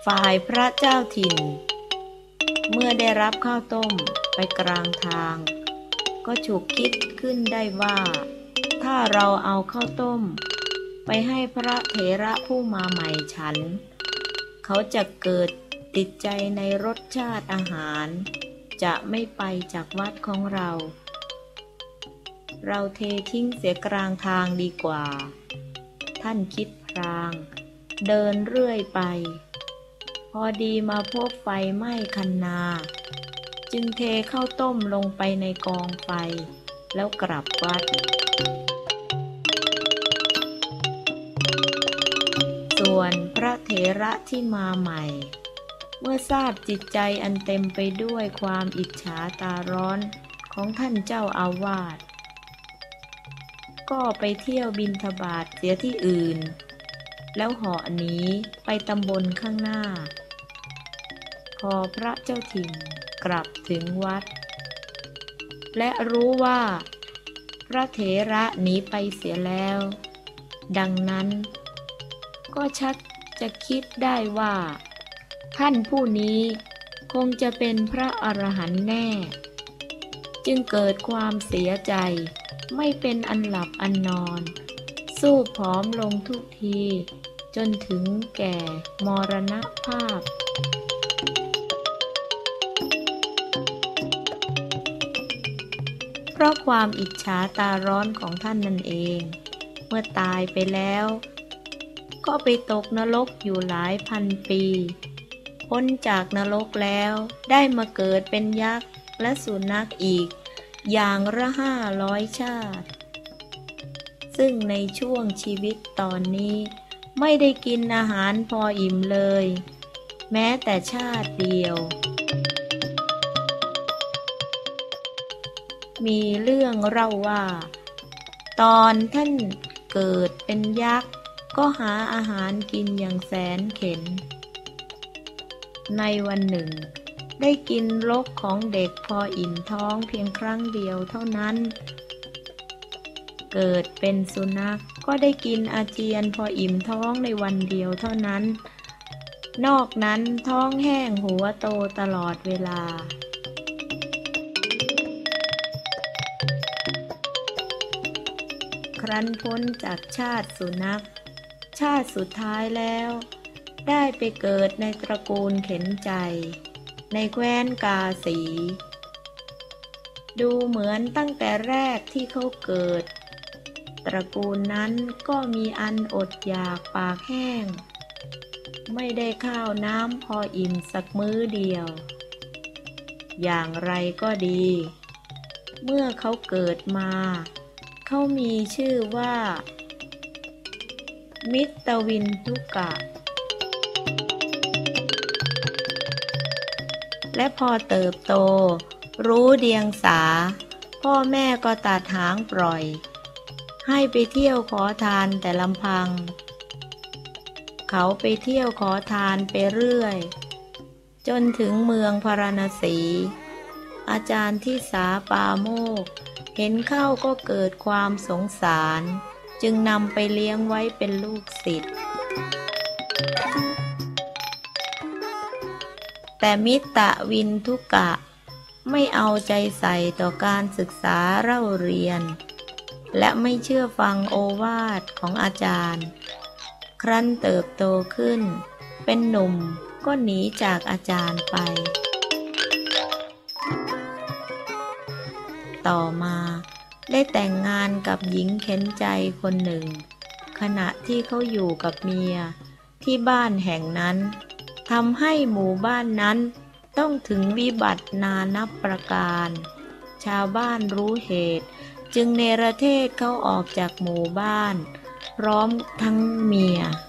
ฝ่ายพระเจ้าถิ่นเมื่อได้รับข้าวต้มไปกลางทางก็ฉุกคิดขึ้นได้ว่าถ้าเราเอาข้าวต้มไปให้พระเถระผู้มาใหม่ฉันเขาจะเกิดติดใจในรสชาติอาหารจะไม่ไปจากวัดของเราเททิ้งเสียกลางทางดีกว่าท่านคิดพลางเดินเรื่อยไปพอดีมาพบไฟไหม้คันนาจึงเทข้าวต้มลงไปในกองไฟแล้วกลับวัดส่วนพระเถระที่มาใหม่เมื่อทราบจิตใจอันเต็มไปด้วยความอิจฉาตาร้อนของท่านเจ้าอาวาสก็ไปเที่ยวบิณฑบาตเสียที่อื่นแล้วเหาะหนีไปตำบลข้างหน้าพอพระเจ้าถิ่นกลับถึงวัดและรู้ว่าพระเถระหนีไปเสียแล้วดังนั้นก็ชักจะคิดได้ว่าท่านผู้นี้คงจะเป็นพระอรหันต์แน่จึงเกิดความเสียใจไม่เป็นอันหลับอันนอนสู้ผอมลงทุกทีจนถึงแก่มรณภาพเพราะความอิจฉาตาร้อนของท่านนั่นเองเมื่อตายไปแล้วก็ไปตกนรกอยู่หลายพันปีพ้นจากนรกแล้วได้มาเกิดเป็นยักษ์และสุนัขอีกอย่างละ500 ชาติซึ่งในช่วงชีวิตตอนนี้ไม่ได้กินอาหารพออิ่มเลยแม้แต่ชาติเดียวมีเรื่องเล่าว่าตอนท่านเกิดเป็นยักษ์ก็หาอาหารกินอย่างแสนเข็ญในวันหนึ่งได้กินรกของเด็กพออิ่มท้องเพียงครั้งเดียวเท่านั้นเกิดเป็นสุนัขก็ได้กินอาเจียนพออิ่มท้องในวันเดียวเท่านั้นนอกนั้นท้องแห้งหัวโตตลอดเวลาครั้นพ้นจากชาติสุนัขชาติสุดท้ายแล้วได้ไปเกิดในตระกูลเข็นใจในแคว้นกาสีดูเหมือนตั้งแต่แรกที่เขาเกิดตระกูลนั้นก็มีอันอดอยากปากแห้งไม่ได้ข้าวน้ำพออิ่มสักมื้อเดียวอย่างไรก็ดีเมื่อเขาเกิดมาเขามีชื่อว่ามิตรวินทุกะและพอเติบโตรู้เดียงสาพ่อแม่ก็ตัดหางปล่อยให้ไปเที่ยวขอทานแต่ลำพังเขาไปเที่ยวขอทานไปเรื่อยจนถึงเมืองพาราณสีอาจารย์ที่สาปาโมกข์เห็นเข้าก็เกิดความสงสารจึงนำไปเลี้ยงไว้เป็นลูกศิษย์แต่มิตรวินทุกะไม่เอาใจใส่ต่อการศึกษาเล่าเรียนและไม่เชื่อฟังโอวาทของอาจารย์ครั้นเติบโตขึ้นเป็นหนุ่มก็หนีจากอาจารย์ไปต่อมาได้แต่งงานกับหญิงเข็นใจคนหนึ่งขณะที่เขาอยู่กับเมียที่บ้านแห่งนั้นทำให้หมู่บ้านนั้นต้องถึงวิบัตินานับประการชาวบ้านรู้เหตุจึงเนรเทศเขาออกจากหมู่บ้านพร้อมทั้งเมีย